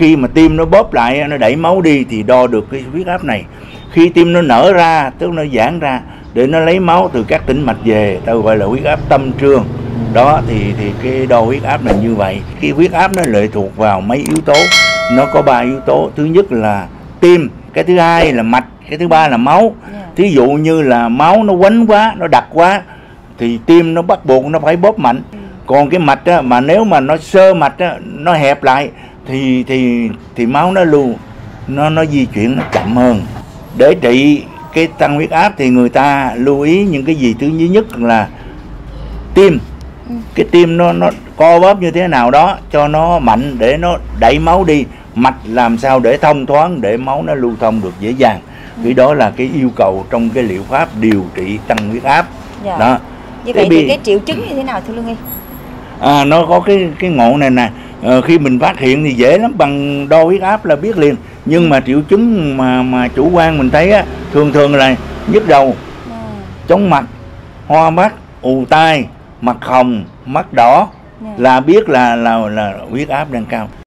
khi mà tim nó bóp lại, nó đẩy máu đi thì đo được cái huyết áp này. Khi tim nó nở ra, tức nó giãn ra để nó lấy máu từ các tĩnh mạch về, ta gọi là huyết áp tâm trương. Đó thì cái đo huyết áp là như vậy. Cái huyết áp nó lệ thuộc vào mấy yếu tố. Nó có 3 yếu tố. Thứ nhất là tim, cái thứ hai là mạch, cái thứ ba là máu. Thí dụ như là máu nó quánh quá, nó đặc quá thì tim nó bắt buộc nó phải bóp mạnh. Còn cái mạch á, mà nếu mà nó sơ mạch á, nó hẹp lại thì máu nó lưu, nó di chuyển nó chậm hơn. Để trị cái tăng huyết áp thì người ta lưu ý những cái gì? Thứ nhất là tim. Cái tim nó co bóp như thế nào đó cho nó mạnh để nó đẩy máu đi. Mạch làm sao để thông thoáng, để máu nó lưu thông được dễ dàng. Vì đó là cái yêu cầu trong cái liệu pháp điều trị tăng huyết áp. Đó. Như vậy thì cái triệu chứng như thế nào thưa Lương Y? Nó có cái ngộ này nè. Khi mình phát hiện thì dễ lắm, bằng đo huyết áp là biết liền. Nhưng mà triệu chứng mà chủ quan mình thấy á, thường là nhức đầu, chóng mặt, hoa mắt, ù tai, mặt hồng, mắt đỏ là biết là huyết áp đang cao.